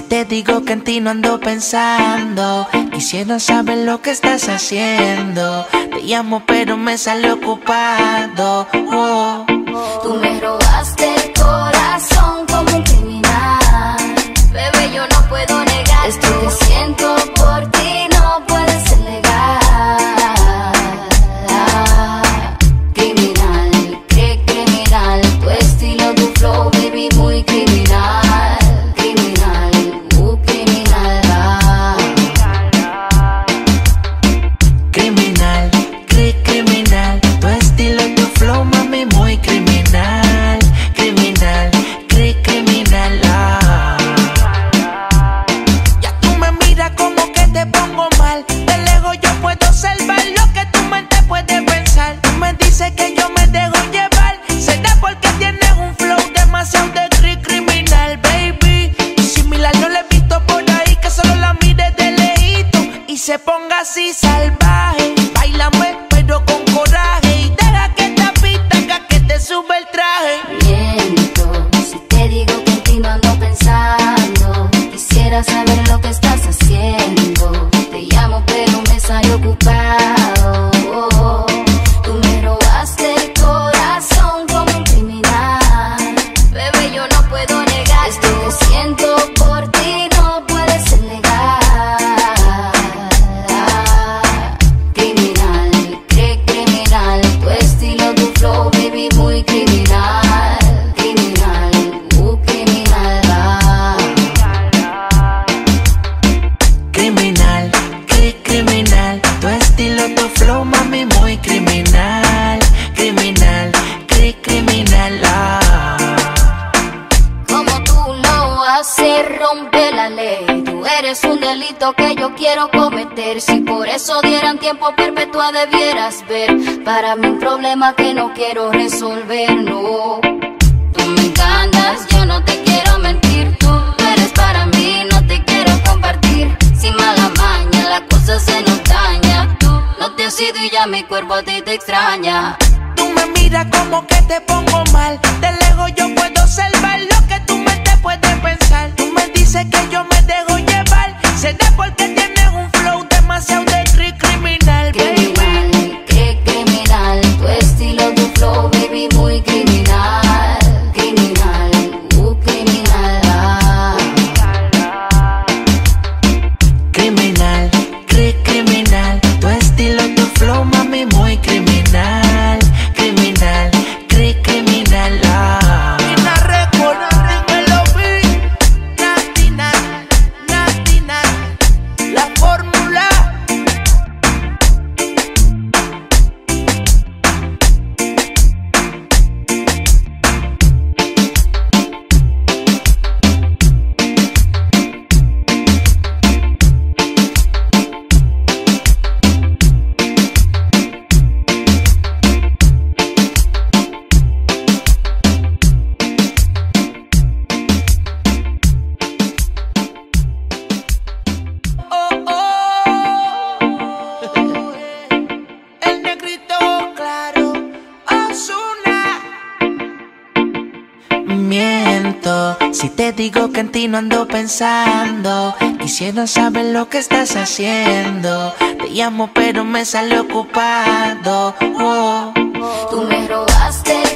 te digo que en ti no ando pensando, quisiera saber lo que estás haciendo. Te llamo pero me sale ocupado. Tú me robaste el corazón como un criminal. Bebé, yo no puedo negar esto que siento por ti, no puede ser legal. Criminal, qué criminal, tu estilo, tu flow, baby, muy criminal. Criminal, criminal. Criminal, criminal, tu estilo, tu flow, mami, muy criminal. Criminal, criminal. Ya tú me miras como que te pongo mal. De lejos yo puedo observar lo que tu mente puede pensar. Tú me dices que yo me dejo llevar. Será porque tienes un flow demasiado de criminal, baby. Y similar no le he visto por ahí, que solo la mire de lejito y se ponga así salvaje. Báilame pero con coraje y deja que esta pista haga que te sube el traje. Miento si te digo que en ti no ando pensando, quisiera saber lo que estás haciendo. Te llamo pero me sale ocupado. Tú me robaste el corazón como un criminal. Bebé, yo no puedo negar esto que siento por ti, no puede ser legal. Criminal, qué criminal, tu estilo, tu flow, baby, muy criminal. Criminal, criminal. Criminal, criminal, tu estilo, tu flow, mami, muy criminal. Criminal, criminal. Como tú lo haces, rompe la ley. Tú eres un delito que yo quiero cometer. Si por eso dieran tiempo perpetua debieras ver. Para mí un problema que no quiero resolver, no. Tú me encantas, yo no te quiero mentir. Tú eres para mí, no te quiero compartir. Sin mala maña, la cosa se nos daña. Tú no te has ido y ya mi cuerpo a ti te extraña. Tú me miras como que te pongo mal. De lejos yo puedo observar lo que tu mente puede pensar. Tú me dices que yo me dejo llevar. Será porque tienes un flow demasiado de criminal, baby. Criminal, qué criminal, tu estilo, tu flow, baby, muy criminal. Criminal, criminal. Criminal, criminal, tu estilo, tu flow, mami, muy criminal. Criminal, criminal. Nina Record, dímelo, vi. Natina, la fórmula. El negrito claro, Ozuna. Miento si te digo que en ti no ando pensando, quisiera saber lo que estás haciendo. Te llamo pero me sale ocupado. Tú me robaste